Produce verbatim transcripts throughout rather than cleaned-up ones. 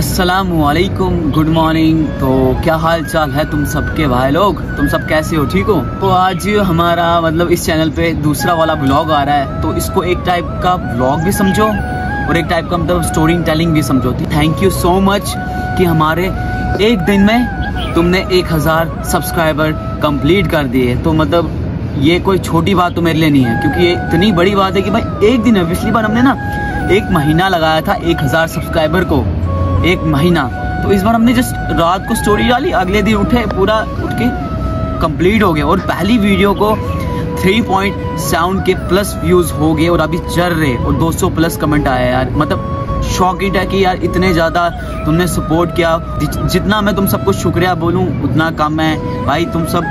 अस्सलामुअलैकुम, good morning. तो क्या हाल चाल है तुम सबके भाई लोग, तुम सब कैसे हो, ठीक हो? तो आज हमारा मतलब इस चैनल पे दूसरा वाला ब्लॉग आ रहा है, तो इसको एक टाइप का ब्लॉग भी समझो और एक टाइप का मतलब स्टोरी टेलिंग भी समझो। थैंक यू सो मच कि हमारे एक दिन में तुमने एक हज़ार सब्सक्राइबर कंप्लीट कर दिए। तो मतलब ये कोई छोटी बात तो मेरे लिए नहीं है, क्योंकि ये इतनी बड़ी बात है कि भाई एक दिन है। पिछली बार हमने ना एक महीना लगाया था एक हज़ार सब्सक्राइबर को, एक महीना। तो इस बार हमने जस्ट रात को स्टोरी डाली, अगले दिन उठे पूरा उठ के कंप्लीट हो गया। और पहली वीडियो को तीन पॉइंट सात के प्लस व्यूज हो गए और अभी चल रहे और दो सौ प्लस कमेंट आया यार। मतलब शॉकिंग है कि यार इतने ज़्यादा तुमने सपोर्ट किया। जितना मैं तुम सबको शुक्रिया बोलूँ उतना कम है भाई। तुम सब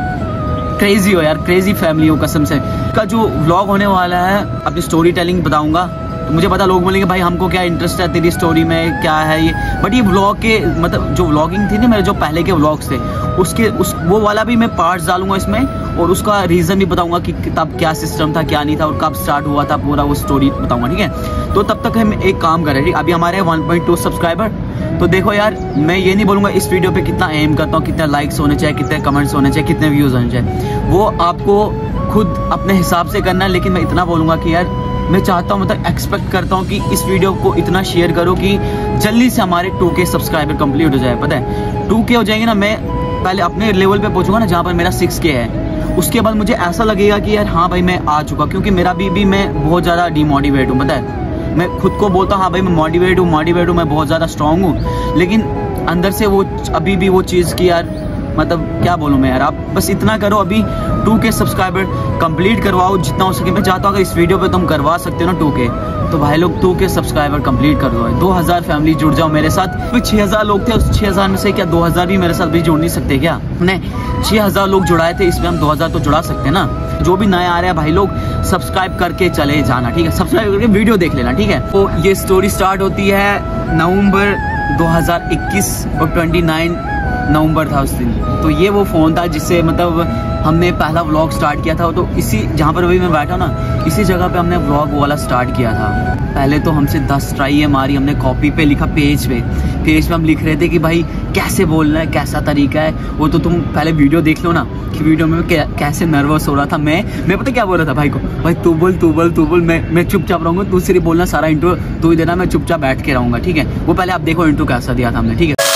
क्रेजी हो यार, क्रेजी फैमिली हो कसम से। का जो व्लॉग होने वाला है अपनी स्टोरी टेलिंग बताऊंगा। तो मुझे पता लोग बोलेंगे भाई हमको क्या इंटरेस्ट है तेरी स्टोरी में, क्या है ये। बट ये व्लॉग के मतलब जो व्लॉगिंग थी ना मेरे जो पहले के व्लॉग्स थे उसके उस वो वाला भी मैं पार्ट्स डालूंगा इसमें, और उसका रीज़न भी बताऊंगा कि तब क्या सिस्टम था क्या नहीं था और कब स्टार्ट हुआ था, पूरा वो स्टोरी बताऊंगा, ठीक है? तो तब तक हम एक काम करें, ठीक? अभी हमारे वन पॉइंट टू सब्सक्राइबर। तो देखो यार, मैं ये नहीं बोलूँगा इस वीडियो पे कितना एम करता हूँ, कितने लाइक्स होने चाहिए, कितने कमेंट्स होने चाहिए, कितने व्यूज़ होने चाहिए, वो आपको खुद अपने हिसाब से करना है। लेकिन मैं इतना बोलूँगा कि यार मैं चाहता हूँ, मतलब एक्सपेक्ट करता हूँ कि इस वीडियो को इतना शेयर करो कि जल्दी से हमारे टू के सब्सक्राइबर कंप्लीट हो जाए। पता है टू के हो जाएंगे ना, मैं पहले अपने लेवल पे पहुँचूंगा ना जहाँ पर मेरा सिक्स के है, उसके बाद मुझे ऐसा लगेगा कि यार हाँ भाई मैं आ चुका। क्योंकि मेरा भी, भी मैं बहुत ज़्यादा डिमोटिवेट हूँ। पता है मैं खुद को बोलता हूँ हाँ भाई मैं मोटिवेट हूँ मोटिवेट हूँ मैं बहुत ज़्यादा स्ट्रॉन्ग हूँ, लेकिन अंदर से वो अभी भी वो चीज़ की यार मतलब क्या बोलूँ मैं यार। आप बस इतना करो, अभी टू के सब्सक्राइबर कंप्लीट करवाओ जितना हो सके। मैं चाहता हूँ अगर इस वीडियो पे तुम करवा सकते हो ना टू के, तो भाई लोग टू के सब्सक्राइबर कंप्लीट कर दो। दो हज़ार फैमिली जुड़ जाओ मेरे साथ। तो छः हज़ार लोग थे, उस छः हज़ार में से क्या दो हज़ार भी मेरे साथ भी जुड़ नहीं सकते क्या? हमने छः हज़ार लोग जुड़ाए थे, इसमें हम दो हज़ार तो जुड़ा सकते हैं ना। जो भी नए आ रहे हैं भाई लोग सब्सक्राइब करके चले जाना, ठीक है? सब्सक्राइब करके वीडियो देख लेना, ठीक है? तो ये स्टोरी स्टार्ट होती है नवंबर दो हज़ार इक्कीस और उनतीस नवंबर था उस दिन। तो ये वो फ़ोन था जिससे मतलब हमने पहला व्लॉग स्टार्ट किया था। तो इसी जहाँ पर अभी मैं बैठा ना इसी जगह पे हमने व्लॉग वाला स्टार्ट किया था। पहले तो हमसे दस ट्राई हमारी, हमने कॉपी पे लिखा, पेज पे पेज पे हम लिख रहे थे कि भाई कैसे बोलना है, कैसा तरीका है। वो तो तुम पहले वीडियो देख लो ना कि वीडियो में कैसे नर्वस हो रहा था मैं मैं पता क्या बोल रहा था भाई को, भाई तू बोल तू बोल तू बोल, मैं मैं चुपचाप रहूँगा, तू सिर्फ बोलना, सारा इंट्रो तू ही देना, मैं चुपचाप बैठ के रहूँगा, ठीक है? वो पहले आप देखो इंट्रो कैसा दिया था हमने, ठीक है?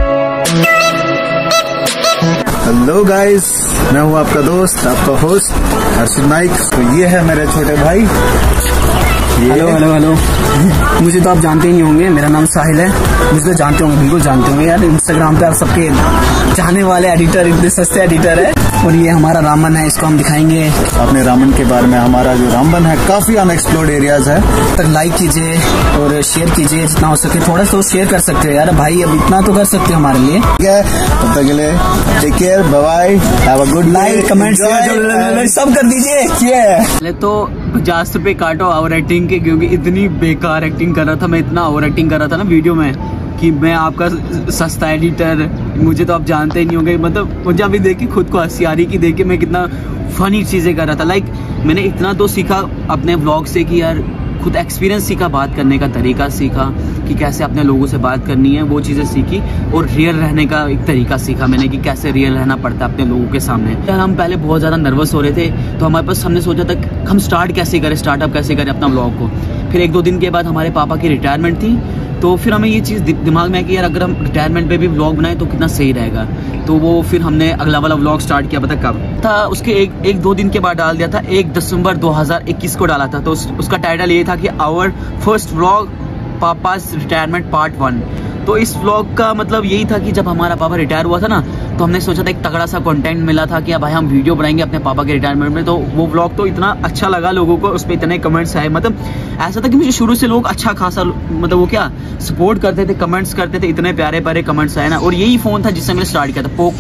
हेलो गाइस, मैं हूँ आपका दोस्त, आपका होस्ट हर्षित नाइक। तो ये है मेरे छोटे भाई। हेलो हेलो हेलो मुझे तो आप जानते ही नहीं होंगे, मेरा नाम साहिल है। मुझे तो जानते होंगे, बिल्कुल जानते होंगे यार। इंस्टाग्राम पे आप सबके चाहने वाले एडिटर, इतने सस्ते एडिटर है। और ये हमारा रामबन है, इसको हम दिखाएंगे। अपने रामबन के बारे में, हमारा जो रामबन है काफी अनएक्सप्लोर्ड एरियाज है। तक लाइक कीजिए और शेयर कीजिए जितना हो सके। थोड़ा सा शेयर कर सकते हो यार भाई, अब इतना तो कर सकते हो हमारे लिए, ठीक है? तब तक के लिए take care, bye bye, have a good like comment सब कर दीजिए। पहले तो पचास रुपये काटो ओवर एक्टिंग के, क्योंकि इतनी बेकार एक्टिंग कर रहा था मैं, इतना ओवर एक्टिंग कर रहा था ना वीडियो में कि मैं आपका सस्ता एडिटर। मुझे तो आप जानते ही नहीं होंगे, मतलब मुझे अभी देखी खुद को हंसी आ रही कि देखिए मैं कितना फनी चीज़ें कर रहा था। लाइक मैंने इतना तो सीखा अपने व्लॉग से कि यार खुद एक्सपीरियंस सीखा, बात करने का तरीका सीखा कि कैसे अपने लोगों से बात करनी है, वो चीज़ें सीखी। और रियल रहने का एक तरीका सीखा मैंने कि कैसे रियल रहना पड़ता है अपने लोगों के सामने। यार हम पहले बहुत ज़्यादा नर्वस हो रहे थे, तो हमारे पास हमने सोचा था हम स्टार्ट कैसे करें, स्टार्टअप कैसे करें अपना व्लॉग को। फिर एक दो दिन के बाद हमारे पापा की रिटायरमेंट थी, तो फिर हमें ये चीज़ दिमाग में है कि यार अगर हम रिटायरमेंट पे भी व्लॉग बनाए तो कितना सही रहेगा। तो वो फिर हमने अगला वाला व्लॉग स्टार्ट किया। पता कब था? उसके एक एक दो दिन के बाद डाल दिया था, एक दिसंबर दो हज़ार इक्कीस को डाला था। तो उस, उसका टाइटल ये था कि our first vlog papa's retirement part one. तो इस व्लॉग का मतलब यही था कि जब हमारा पापा रिटायर हुआ था ना, तो हमने सोचा था एक तगड़ा सा कंटेंट मिला था कि भाई हम वीडियो बनाएंगे अपने पापा के रिटायरमेंट में। तो वो व्लॉग तो इतना अच्छा लगा लोगों को, उस पर इतने कमेंट्स आए। मतलब ऐसा था कि मुझे शुरू से लोग अच्छा खासा मतलब वो क्या सपोर्ट करते थे, कमेंट्स करते थे, इतने प्यारे प्यारे कमेंट्स आए ना। और यही फ़ोन था जिससे मैंने स्टार्ट किया था, पोको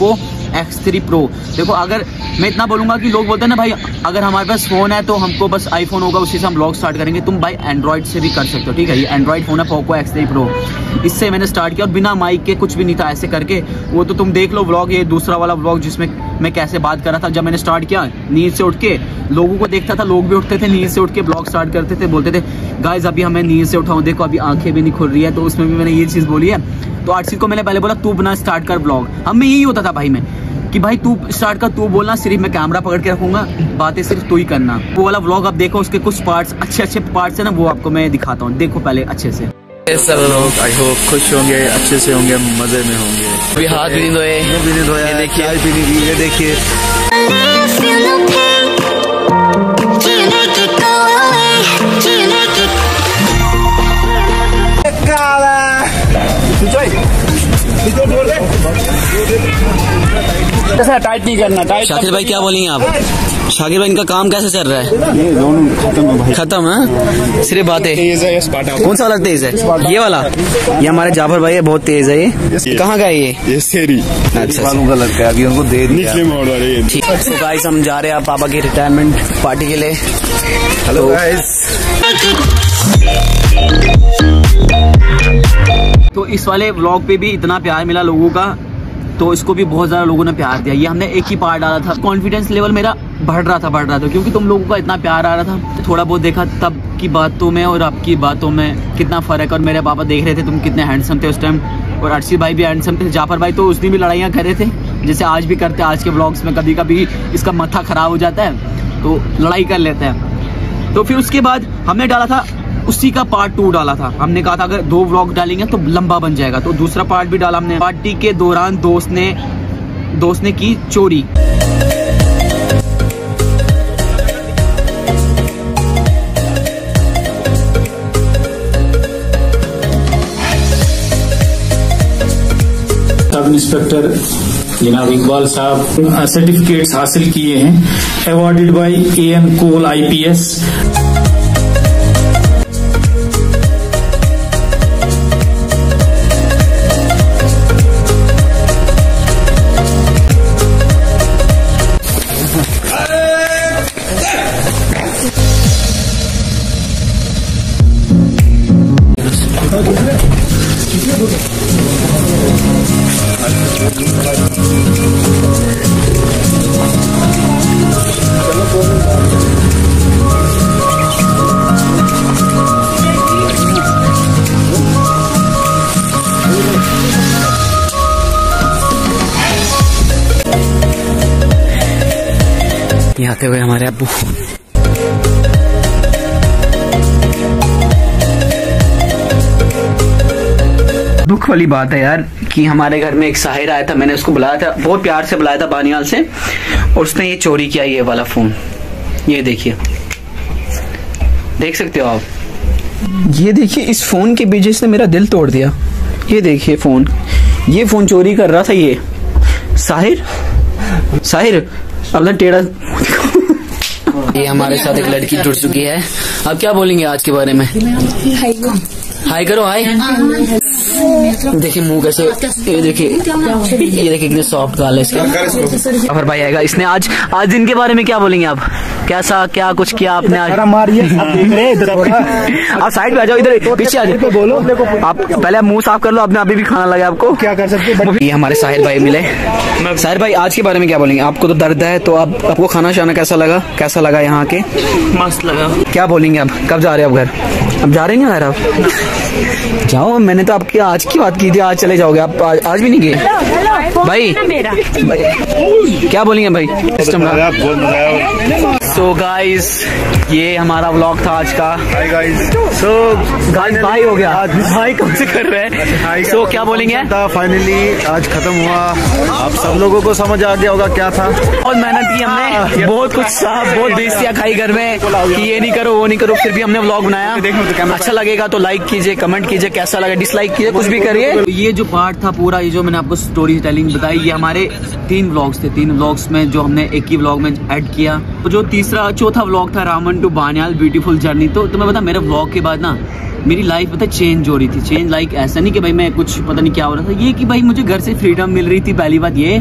एक्स थ्री प्रो। देखो अगर मैं इतना बोलूंगा कि लोग बोलते हैं ना भाई अगर हमारे पास फोन है तो हमको बस आईफोन होगा उसी से हम ब्लॉग स्टार्ट करेंगे, तुम भाई एंड्रॉइड से भी कर सकते हो, ठीक है। ये एंड्रॉइड फोन है पोको एक्स थ्री प्रो, इससे मैंने स्टार्ट किया और बिना माइक के, कुछ भी नहीं था, ऐसे करके। वो तो तुम देख लो व्लॉग, ये दूसरा वाला व्लॉग जिसमें मैं कैसे बात कर रहा था। जब मैंने स्टार्ट किया नींद से उठ के, लोगों को देखता था, लोग भी उठते थे नींद से उठ के ब्लॉग स्टार्ट करते थे, बोलते थे गाइस अभी हमें नींद से उठाऊं, देखो अभी आंखें भी नहीं खुल रही है। तो उसमें भी मैंने ये चीज़ बोली है। तो अर्शित को मैंने पहले बोला तू बना स्टार्ट कर ब्लॉग, हम में यही होता था भाई में कि भाई तू स्टार्ट कर, तू बोलना, सिर्फ मैं कैमरा पकड़ के रखूंगा, बातें सिर्फ तू ही करना। वो वाला व्लॉग आप देखो, उसके कुछ पार्ट्स अच्छे अच्छे पार्ट्स है ना, वो आपको मैं दिखाता हूँ, देखो पहले अच्छे से। सब लोग आई होप खुश होंगे, अच्छे से होंगे, मजे में होंगे। अभी हाथ भी नहीं धोए, मुंह भी नहीं धोया, देखिए चाय भी नहीं पी, ये देखिए। टाइट नहीं करना, टाइट। शाकिर भाई क्या बोलेंगे आप? शाकिर भाई इनका काम कैसे चल रहा है? ये दोनों खत्म है भाई, खत्म है, सिर्फ बातें। कौन सा वाला तेज है? ये वाला? ये हमारे जाफर भाई है, बहुत तेज है। ये कहाँ का है ये? ये सेरी अच्छा वालों का लड़का है, अभी उनको दे दिया। ठीक है, तो गाइस हम जा रहे हैं पापा की रिटायरमेंट पार्टी के लिए। Hello guys. तो इस वाले व्लॉग पे भी इतना प्यार मिला लोगों का, तो इसको भी बहुत ज़्यादा लोगों ने प्यार दिया। ये हमने एक ही पार्ट डाला था, कॉन्फिडेंस लेवल मेरा बढ़ रहा था बढ़ रहा था क्योंकि तुम लोगों का इतना प्यार आ रहा था। थोड़ा बहुत देखा तब की बातों में और आपकी बातों में कितना फ़र्क, और मेरे पापा देख रहे थे तुम कितने हैंडसम थे उस टाइम, और अर्शित भाई भी हैंडसम थे। जाफर भाई तो उस दिन भी लड़ाइयाँ कर रहे थे, जैसे आज भी करते हैं। आज के व्लॉग्स में कभी कभी इसका माथा ख़राब हो जाता है तो लड़ाई कर लेते हैं। तो फिर उसके बाद हमने डाला था उसी का पार्ट टू डाला था। हमने कहा था अगर दो व्लॉग डालेंगे तो लंबा बन जाएगा, तो दूसरा पार्ट भी डाला हमने। पार्टी के दौरान दोस्त ने दोस्त ने की चोरी। सब इंस्पेक्टर जनाब इकबाल साहब सर्टिफिकेट्स हासिल किए हैं, awarded by A N coal I P S. ये आते हुए हमारे अब्बू। दुख वाली बात है यार कि हमारे घर में एक साहिर आया था, मैंने उसको बुलाया था, बहुत प्यार से बुलाया था बानियाल से, और उसने ये चोरी किया ये वाला फोन। ये देखिए, देख सकते हो आप, ये देखिए इस फोन के पीछे इसने मेरा दिल तोड़ दिया। ये देखिए फोन, ये फोन चोरी कर रहा था ये साहिर। साहिर अब टेढ़ा। ये हमारे साथ एक लड़की जुड़ चुकी है। अब क्या बोलेंगे आज के बारे में? हाय करो, हाय। देखिए मुंह कैसे, ये देखिए, ये देखिए कितने सॉफ्ट गाल है इसके। जाफर भाई आएगा, इसने आज आज दिन के बारे में क्या बोलेंगे आप? कैसा क्या कुछ किया आपने आज? आप साइड पे आ जाओ, इधर पीछे आ जाओ, बोलो आप। पहले मुंह साफ कर लो, आपने अभी भी खाना लगा आपको, क्या कर सकते। ये हमारे साहिर भाई मिले। साहिर भाई आज के बारे में क्या बोलेंगे? आपको तो दर्द है, तो आप आपको खाना शाना कैसा लगा? कैसा लगा यहाँ के? मस्त लगा। क्या बोलेंगे आप? कब जा रहे हैं आप घर? अब जा रहे हैं घर आप? जाओ, मैंने तो आपकी आज की बात की थी, आज चले जाओगे आप? आज, आज भी नहीं गए भाई? क्या बोलेंगे भाई? सो गाइस ये हमारा व्लॉग था आज का। Hi guys. सो गाइस भाई हो गया, भाई कौन से कर रहे हैं? सो क्या बोलेंगे? फाइनली आज खत्म हुआ, आप सब लोगों को समझ आ गया होगा क्या था। बहुत मेहनत की हमने, बहुत कुछ साहब, बहुत बेइज्जतियां खाई घर में कि ये नहीं करो वो नहीं करो, फिर भी हमने व्लॉग बनाया। अच्छा लगेगा तो लाइक कीजिए, कमेंट कीजिए, कैसा लगा डिसलाइक कीजिए, कुछ भी करिए। ये जो पार्ट था पूरा, ये जो मैंने आपको स्टोरी टेलिंग बताई, ये हमारे तीन व्लॉग्स थे। तीन व्लॉग्स में जो हमने एक ही व्लॉग में ऐड किया। तो जो तीसरा चौथा व्लॉग था Ramban to Banihal beautiful journey. तो तुम्हें पता मेरे व्लॉग के बाद ना मेरी लाइफ पता चेंज हो रही थी। चेंज लाइक ऐसा नहीं कि भाई मैं कुछ पता नहीं क्या हो रहा था, ये कि भाई मुझे घर से फ्रीडम मिल रही थी पहली बात ये,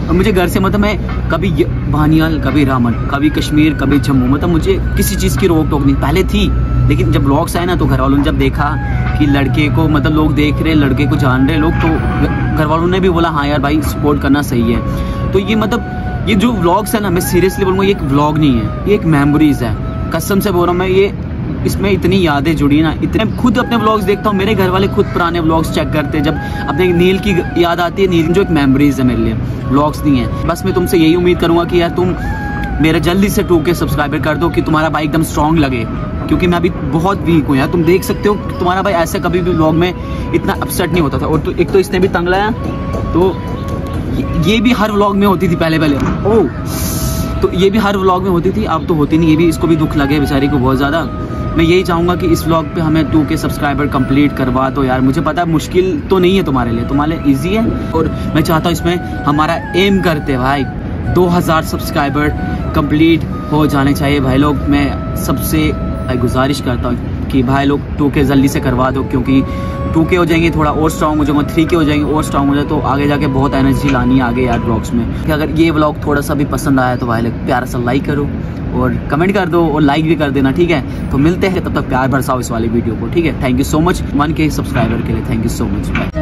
और मुझे घर से मतलब मैं कभी बानियाल, कभी रामन, कभी कश्मीर, कभी जम्मू, मतलब मुझे किसी चीज़ की रोक टोक नहीं, पहले थी, लेकिन जब ब्लॉग्स आए ना तो घर वालों ने जब देखा कि लड़के को मतलब लोग देख रहे, लड़के को जान रहे लोग, तो घर वालों ने भी बोला हाँ यार भाई सपोर्ट करना सही है। तो ये मतलब ये जो व्लॉग्स है ना, मैं सीरियसली बोलूँगा ये एक व्लॉग नहीं है, ये एक मेमोरीज है, कसम से बोल रहा हूँ मैं। ये इसमें इतनी यादें जुड़ी ना, इतने खुद अपने व्लॉग्स देखता हूँ, मेरे घर वाले खुद पुराने व्लॉग्स चेक करते हैं, जब अपने नील की याद आती है, नील जो एक मेमोरीज है मेरे लिए, व्लॉग्स नहीं है। बस मैं तुमसे यही उम्मीद करूँगा कि यार तुम मेरे जल्दी से टू के सब्सक्राइबर कर दो कि तुम्हारा भाई एकदम स्ट्रॉन्ग लगे, क्योंकि मैं अभी बहुत वीक हूँ यार। तुम देख सकते हो तुम्हारा भाई ऐसे कभी भी व्लॉग में इतना अपसेट नहीं होता था। और तो एक तो इसने भी तंग लाया, तो ये भी हर व्लॉग में होती थी पहले पहले ओह तो ये भी हर व्लॉग में होती थी, अब तो होती नहीं। ये भी इसको भी दुख लगे बेचारी को बहुत ज़्यादा। मैं यही चाहूँगा कि इस व्लॉग पे हमें टू के सब्सक्राइबर कंप्लीट करवा दो यार। मुझे पता है मुश्किल तो नहीं है तुम्हारे लिए, तुम्हारे लिए ईजी है। और मैं चाहता हूँ इसमें हमारा एम करते भाई दो हज़ार सब्सक्राइबर कंप्लीट हो जाने चाहिए भाई लोग। मैं सबसे गुजारिश करता हूँ कि भाई लोग टू के जल्दी से करवा दो, क्योंकि टू के हो जाएंगे थोड़ा और स्ट्रॉन्ग हो जाऊंगा, थ्री के हो जाएंगे और स्ट्रॉन्ग हो जाए, तो आगे जाके बहुत एनर्जी लानी है आगे यार ब्लॉग्स में। कि अगर ये व्लॉग थोड़ा सा भी पसंद आया तो भाई लोग प्यारा सा लाइक करो और कमेंट कर दो और लाइक भी कर देना, ठीक है। तो मिलते हैं, तब तक प्यार बरसाओ इस वाली वीडियो को, ठीक है। Thank you so much one K subscriber के लिए, thank you so much, bye.